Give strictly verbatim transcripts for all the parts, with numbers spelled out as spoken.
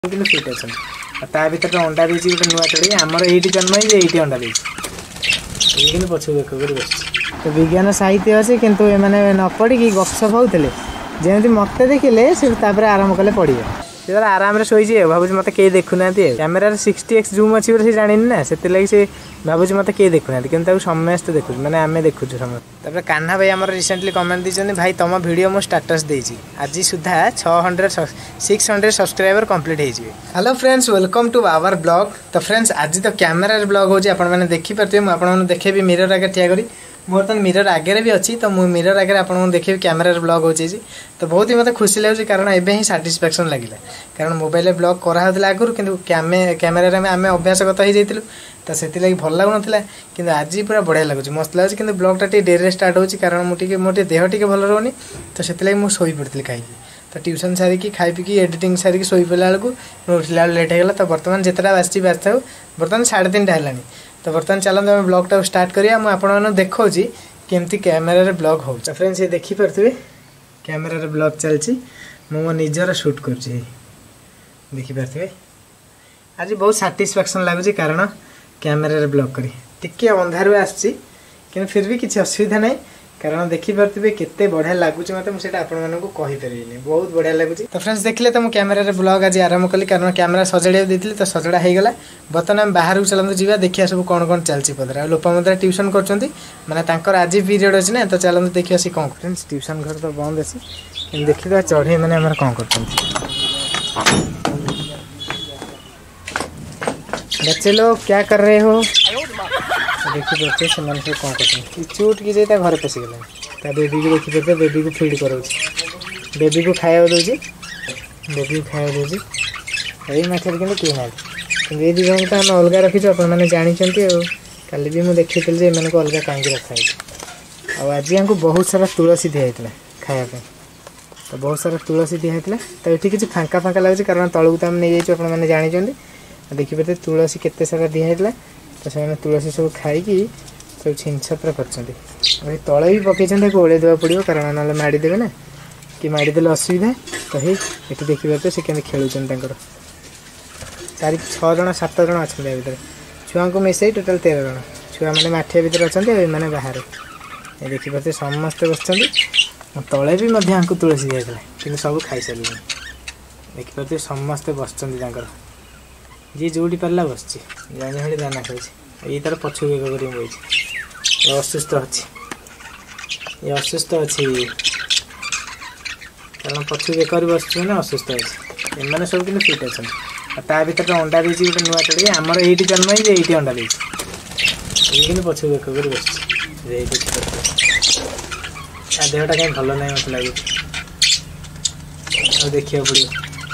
କିନ୍ତୁ ଫିଟ୍ ଅଛନ୍ତି। ତା ଭିତରେ ଅଣ୍ଡା ଦେଇଛି ଗୋଟେ ନୂଆ ଚଢ଼େଇ, ଆମର ଏଇଠି ଜନ୍ମ ହେଇଛି, ଏଇଠି ଅଣ୍ଡା ଦେଇଛି। ଏଇ କିନ୍ତୁ ପଛକୁ ବେକ କରି ବସିଛି। ତ ବିଜ୍ଞାନ ସାହିତ୍ୟ ଅଛି, କିନ୍ତୁ ଏମାନେ ନ ପଢ଼ିକି ଗପସପ ହେଉଥିଲେ। ଯେମିତି ମୋତେ ଦେଖିଲେ ସେ ତାପରେ ଆରମ୍ଭ କଲେ ପଢ଼ିବେ। ସେ ତାର ଆରାମରେ ଶୋଇଛି ଆଉ, ଭାବୁଛି ମୋତେ କେହି ଦେଖୁନାହାନ୍ତି। ଆଉ କ୍ୟାମେରାରେ ସିକ୍ସଟି ଏକ୍ସ ଜୁମ୍ ଅଛି ବୋଲି ସେ ଜାଣିନି ନା, ସେଥିଲାଗି ସେ ଭାବୁଛି ମୋତେ କେହି ଦେଖୁନାହାନ୍ତି, କିନ୍ତୁ ତାକୁ ସମସ୍ତେ ଦେଖୁଛୁ, ମାନେ ଆମେ ଦେଖୁଛୁ ସମସ୍ତେ। ତାପରେ କାହ୍ନା ଭାଇ ଆମର ରିସେଣ୍ଟଲି କମେଣ୍ଟ ଦେଇଛନ୍ତି, ଭାଇ ତମ ଭିଡ଼ିଓ ମୁଁ ଷ୍ଟାଟସ୍ ଦେଇଛି, ଆଜି ସୁଦ୍ଧା ଛଅ hundred six hundred subscriber complete ହେଇଯିବେ। Hello friends, welcome to our blog. ତ ଫ୍ରେଣ୍ଡସ୍ ଆଜି ତ କ୍ୟାମେରାରେ ବ୍ଲଗ୍ ହେଉଛି, ଆପଣମାନେ ଦେଖିପାରୁଥିବେ। ମୁଁ ଆପଣମାନଙ୍କୁ ଦେଖେଇବି ମିରର ଆଗରେ ଠିଆ କରି। ମୁଁ ବର୍ତ୍ତମାନ ମିରର ଆଗରେ ବି ଅଛି, ତ ମୁଁ ମିରର ଆଗରେ ଆପଣଙ୍କୁ ଦେଖେଇବି କ୍ୟାମେରାରେ ବ୍ଲଗ୍ ହେଉଛି। ତ ବହୁତ ହି ମୋତେ ଖୁସି ଲାଗୁଛି, କାରଣ ଏବେ ହିଁ ସାଟିସ୍ଫ୍ୟାକ୍ସନ୍ ଲାଗିଲା। କାରଣ ମୋବାଇଲରେ ବ୍ଲଗ୍ କରାହେଉଥିଲା ଆଗରୁ, କିନ୍ତୁ କ୍ୟାମେରାରେ ଆମେ ଆମେ ଅଭ୍ୟାସଗତ ହେଇଯାଇଥିଲୁ, ତ ସେଥିଲାଗି ଭଲ ଲାଗୁନଥିଲା। କିନ୍ତୁ ଆଜି ପୁରା ବଢ଼ିଆ ଲାଗୁଛି, ମସ୍ତ ଲାଗୁଛି। କିନ୍ତୁ ବ୍ଲଗ୍ଟା ଟିକେ ଡେରିରେ ଷ୍ଟାର୍ଟ ହେଉଛି, କାରଣ ମୁଁ ଟିକେ ମୋର ଟିକେ ଦେହ ଟିକେ ଭଲ ରହୁନି, ତ ସେଥିଲାଗି ମୁଁ ଶୋଇପଡ଼ିଥିଲି ଖାଇକି। ତ ଟ୍ୟୁସନ୍ ସାରିକି ଖାଇ ପିଇକି ଏଡ଼ିଟିଂ ସାରିକି ଶୋଇପଡ଼ିଲା ବେଳକୁ ମୁଁ ଉଠିଲା ବେଳକୁ ଲେଟ୍ ହେଇଗଲା। ତ ବର୍ତ୍ତମାନ ଯେତେଟା ବାଜିଛି ବାଜିଥାଉ, ବର୍ତ୍ତମାନ ସାଢ଼େ ତିନିଟା ହେଲାଣି। ତ ବର୍ତ୍ତମାନ ଚାଲନ୍ତୁ ଆମେ ବ୍ଲଗ୍ଟାକୁ ଷ୍ଟାର୍ଟ କରିବା। ମୁଁ ଆପଣମାନଙ୍କୁ ଦେଖାଉଛି କେମିତି କ୍ୟାମେରାରେ ବ୍ଲଗ୍ ହେଉଛି। ତ ଫ୍ରେଣ୍ଡସ୍, ସେ ଦେଖିପାରୁଥିବେ କ୍ୟାମେରାରେ ବ୍ଲଗ୍ ଚାଲିଛି, ମୁଁ ମୋ ନିଜର ସୁଟ୍ କରୁଛି, ଦେଖିପାରୁଥିବେ। ଆଜି ବହୁତ ସାଟିସ୍ଫ୍ୟାକ୍ସନ୍ ଲାଗୁଛି, କାରଣ କ୍ୟାମେରାରେ ବ୍ଲଗ୍ କରି ଟିକେ ଅନ୍ଧାରୁ ଆସିଛି, କିନ୍ତୁ ଫିର୍ ବି କିଛି ଅସୁବିଧା ନାହିଁ, କାରଣ ଦେଖିପାରୁଥିବେ କେତେ ବଢ଼ିଆ ଲାଗୁଛି ମୋତେ। ମୁଁ ସେଇଟା ଆପଣମାନଙ୍କୁ କହିପାରିବିନି, ବହୁତ ବଢ଼ିଆ ଲାଗୁଛି। ତ ଫ୍ରେଣ୍ଡସ୍ ଦେଖିଲେ ତ ମୁଁ କ୍ୟାମେରାରେ ବ୍ଲଗ୍ ଆଜି ଆରମ୍ଭ କଲି, କାରଣ କ୍ୟାମେରା ସଜାଡ଼ିବାକୁ ଦେଇଥିଲି, ତ ସଜଡ଼ା ହେଇଗଲା। ବର୍ତ୍ତମାନ ଆମେ ବାହାରକୁ ଚାଲନ୍ତୁ ଯିବା, ଦେଖିବା ସବୁ କ'ଣ କ'ଣ ଚାଲିଛି ପଦରେ। ଆଉ ଲୋପାମୁଦ୍ରା ଟ୍ୟୁସନ୍ କରୁଛନ୍ତି, ମାନେ ତାଙ୍କର ଆଜି ପିରିୟଡ଼ ଅଛି ନା, ତ ଚାଲନ୍ତୁ ଦେଖିବା ସେ କ'ଣ। ଫ୍ରେଣ୍ଡସ୍ ଟ୍ୟୁସନ୍ ଘର ତ ବନ୍ଦ ଅଛି, କିନ୍ତୁ ଦେଖିବା ଚଢ଼େଇ ମାନେ ଆମର କ'ଣ କରୁଛନ୍ତି। बच्चे लोग क्या कर रहे हो? देखिए बच्चे से मन से कौन करते हैं, चूट की जाता घर पशिगला। बेबी को देखिए, बेबी को फीड कराऊँ, बेबी को खाया दूसरी, बेबी को खाया दूसरी यही मैथड कि किए ना कि ये दुई जन तो आम अलग रखीचु। आपने जानते कल भी मुझे देखी ये अलग कहीं रखाई। आज यहाँ बहुत सारा तुलसी दिखाई खायापी, तो बहुत सारा तुलसी दिखाई। तो ये किसी फांका फांका लगे, कारण तलू तो आम नहीं जाइए, आपने जानते देखिए तुलसी केते सारा दिखाई। तो से तुलसी सब खाई सब छिनछत्र कर तले भी पकई ओढ़े देवा पड़ो, कारण ना माड़देवे ना कि माड़देले असुविधा। तो ये देखिए से केमी खेलुन चार छः जन सात जन अच्छा भर छुआ को मिसई टोटाल तेरह जन छुआ मैंने माठिया भर अच्छा, मैंने बाहर ये देखिए समस्ते बस तले भी तुलसी दिखाई, कि सब खाई सारे। देखिए समस्ते बस जी जोटी पारा बस जाने भाई दाना खाई, ये तार पछू बेग कर बही असुस्थ अच्छी, ये असुस्थ अच्छी कारण पछू बेक बस ना असुस्थ अच्छी। एम सब कि फिट अच्छा, ता भर अंडा देती गोटे नुआ चढ़ी, आमर ये जन्म है, ये अंडा देती, ये कि पछू बेक कर बस देहटा कहीं भल ना मत लगे, देखा पड़ो।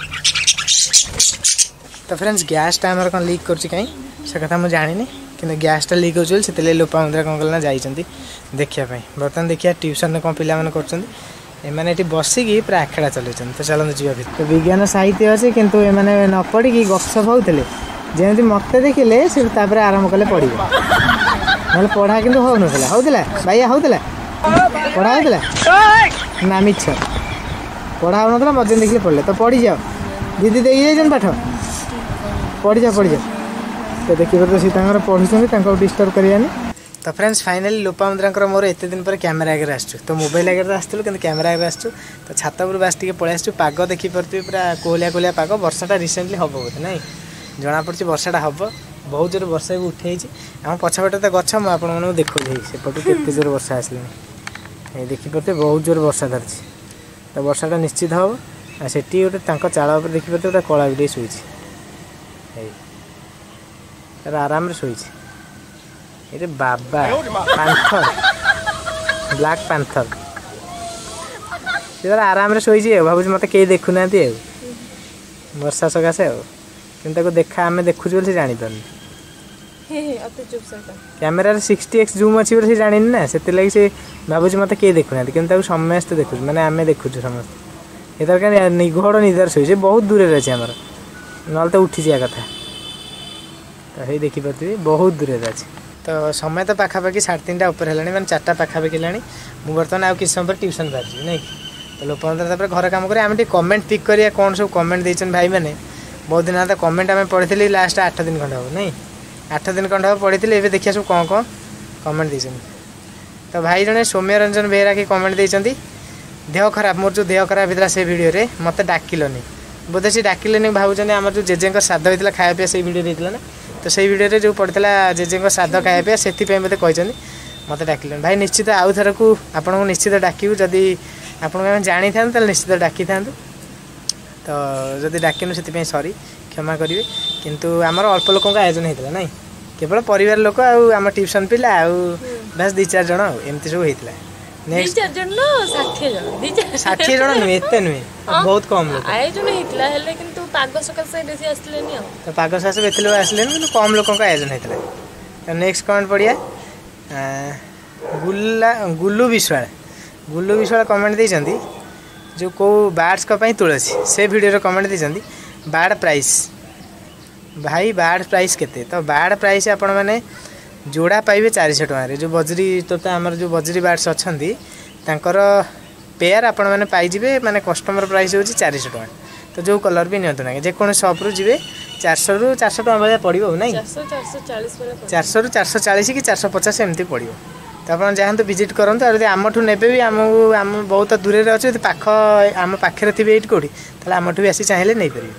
तो फ्रेंड्स गैसटा आमर कौन लीक कर कहीं से कथा मुझे जानी, कि गैसटा लीक हो लोपामुद्रा कौन कल जाइए देखापी। बर्तमान देखिए ट्यूशन में कौन पिला मैंने ये बसिकी पूरा आखेड़ा चल। तो चलते जी भर। तो विज्ञान साहित्य अच्छे, किंतु एमाने न पढ़ी गपसप होते जमी मत देखिले से आरंभ कले पढ़े ना पढ़ा कि होता होता भाइया होता पढ़ा होता ना मिछ पढ़ा हो ना मजे देखिए पढ़ले। तो पढ़ी जाओ दीदी दे जाइन पाठ पढ़ी जा पढ़ी जा। तो देखिए तो सी पढ़ुं डिस्टर्ब करानी। तो फ्रेंड्स फाइनाली लोपामुद्रा मोर एत दिन पर कैमेरा आगे आसचु, तो मोबाइल आगे आसलु कि कैमेरा आगे आसचु। तो छात पर बास टे पलि आसचु, पाग देखिपे पूरा कोहलिया कोहलिया पाग। वर्षाटा रिसेंटली हम बोधे ना जना पड़ी वर्षाटा हम बहुत जोर वर्षा भी उठे आम पछपटे तो गच मुझे आपको देखो सेपटू के जोर वर्षा आसली देखिपे बहुत जोर वर्षा धरती। तो वर्षाटा निश्चित हम से गोटे चाल देखिपे गोटे कला भी शोची आराम शोई ये बाबा पांथर ब्लैक पांथर से आराम शोई भावुँ मत कहीं देखुना वर्षा सकाशे कि देखा आम देखुच से जापार कैमेरा सिक्सटी एक्स जूम अच्छी से जानी ना, से भावुँ मत कहीं देखुना, कि समस्ते देखु मैंने आम देखु समस्त। ये तरह निघोड़ निदार शोई बहुत दूर अच्छे आमर ना तो उठी जा कथा। तो ये देखिपे बहुत दूर अच्छे। तो समय तो पाखापाखि साढ़े तीन टा ऊपर है मैंने चार्टा पाखापाखि है। मुझे बर्तमान आउ किस समय ट्यूशन बाहर नहीं कि तो लोपामुद्रा घर काम करें आम कमेंट पिक करिया कौन सब कमेंट देचन भाई मैंने बहुत दिन तो कमेंट आम पढ़ी लास्ट आठ दिन खंड हम नहीं आठ दिन खंड हम पढ़ी ए देखिए सब कौन कौन कमेंट देते तो भाई जड़े सौम्य रंजन बेहरा कि कमेंट देते देह खराब मोर जो देह खराब होता से भिडियो मत डाकिलनी बोधे सी डाकिले भावुँ आम जो जेजे श्राद्ध होता खाया पीया से भिडियो देता ना तो से भिडियो जो पड़ता जेजे श्राद्ध खाया पीया से बोधे कहते मत डाकिले भाई निश्चित आउ थर को आपको निश्चित डाकू जदि आपको जानी था निश्चित डाकी था तो जदि डाकिनु से सॉरी क्षमा करेंगे किंतु आमर अल्प लोक आयोजन होता ना केवल परिवार लोक आम ट्यूशन पिला बस दी चार जन एमती सब होता नेक्स्ट षाठी जन नुहे एत नुहे बहुत कम लोग आयोजन होता है किंतु पाग सकाशे बेसी आसले तो पाग सकाशे एत लोग आसले कि कम लोक आयोजन होता तो नेक्स्ट कमेंट पढ़िया गुला गुल्लू विश्वाल गुल्लू विश्वाल कमेंट देइछंती जो को बार्ड्स का तुलसी से वीडियो कमेंट देइछंती बार्ड प्राइस भाई बार्ड प्राइस केते तो बार्ड प्राइस आपण माने जोड़ा पाइबे चार सौ टकर जो बजरी तोता आमर जो बजरी बार्ड्स अच्छी तांकर पेयर आपण मैंने पाइबे माने कस्टमर प्राइस हो चार सौ टका तो जो कलर भी नियंतु ना जेको सप रु जी चार सौ रु चार सौ टका भाई पड़ो ना चार सौ रु चार सौ चालीस कि चार सौ पचास एमती पड़ो तो आप जातु विजिट करूँ और आमठू ने भी आम आम बहुत दूर में अच्छे पाख आम पाखे थे ये कौटी तो आमठू भी आसी चाहिए नहीं पारे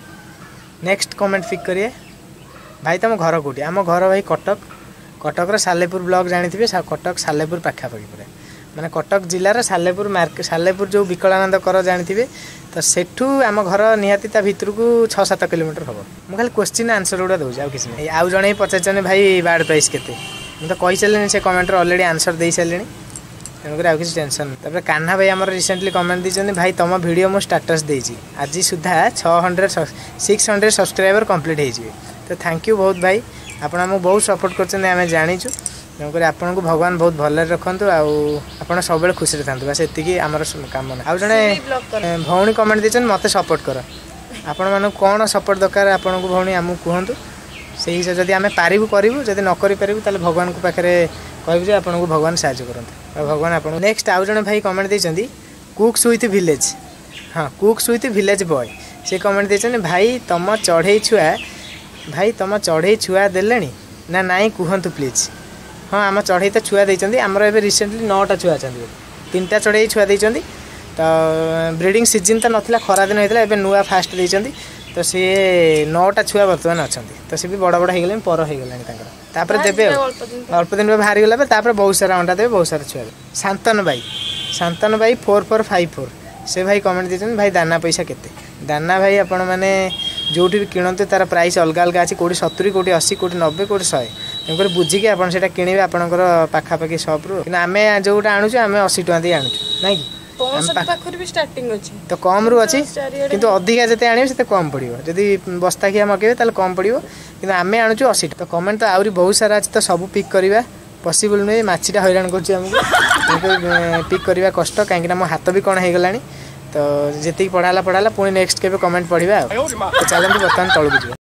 नेक्स्ट कमेंट पिक करिए भाई तुम घर कौटी आम घर भाई कटक कटक सालेपुर ब्लॉक जानी कटक सालेपुर पाखापाखि पूरा माने कटक जिलार सालेपुर मार्केट सालेपुर जो विकलानंद कर जानी तो सेठू आम घर निहाती ता भितर को छः सात किलोमीटर हम मुझे खाली क्वेश्चन आंसर गुड़ा दूसरी आउ किसी नहीं आउ जड़े पचार भाई बार्ड प्राइस केते मुझे कही सारे से कमेंटर अलरेडी आंसर दे सारे तेणुक आउ किसी टेंशन तापर कान्हा भाई आम रिसेंटली कमेंट देते भाई तुम वीडियो मु स्टाटस देजी आज सुधा छः hundred six hundred subscriber complete हो तो थैंक यू बहुत भाई आप बहुत सपोर्ट कर जाचु तेणुक आपको भगवान बहुत भल रखु आप सब खुशी था बस ये आम कम आउ जड़े भौणी कमेंट देते मत सपोर्ट कर आपण मन कौन सपोर्ट दरकार आपन को भौणी आमको कहतु से हिसाब जब आम पारू करूँ जब न करें भगवान को पाखे कहूँ आपन को भगवान साहय करते भगवान आप नेक्स्ट आउ जड़े भाई कमेंट देते कुक्स विथ विलेज हाँ कुक्स विथ विलेज बॉय से कमेंट देते भाई तुम चढ़ई छुआ भाई तुम चढ़ई छुआ देले ना नाई कहतु प्लीज हाँ आम चढ़ई तो छुआ देते आमर ए रिसेंटली नौटा छुआ अच्छा तीन टा चढ़ई छुआ देते तो ब्रीडिंग सीजन तो नाला खरा दिन होता है नुआ फास्ट देते तो सी नौटा छुआ बर्तमान अच्छा तो सी भी बड़ बड़ हो पर हो गलापर देवे अल्प दिन में बाहरी गलापर बहुत सारा अंडा देवे बहुत सारा छुआ शांतन भाई शांतन भाई फोर फोर फाइव फोर से भाई कमेंट देते भाई दाना पैसा केते दाना भाई आपण मैंने जो भी किणते तार प्राइस अलग अलग अच्छी कौटी सतुरी कौटी अशी कौटी नब्बे कौटी शहे तेणुक बुझिकी आप किणवे आपंकर पाखापाखि सप्रु आम जोटा आणुचे आम अशी टाँह दे आणुचु ना तो कम रु अच्छी किंतु अधिका जिते आने से कम पड़ो जदि बस्ता खिया मगेबे कम पड़ो कि आम आणुचु अशी तो कमेंट तो आहरी बहुत सारा अच्छी तो सब पिक करवा पॉसिबल नुहे मछीटा हैरान कर पिक करवा कष्ट कहीं मो हाथ भी कौन हो गला तो जी पढ़ाला पढ़ाला पुणी नेक्स्ट के कमेंट पढ़ा तो चलते बर्तमान तौक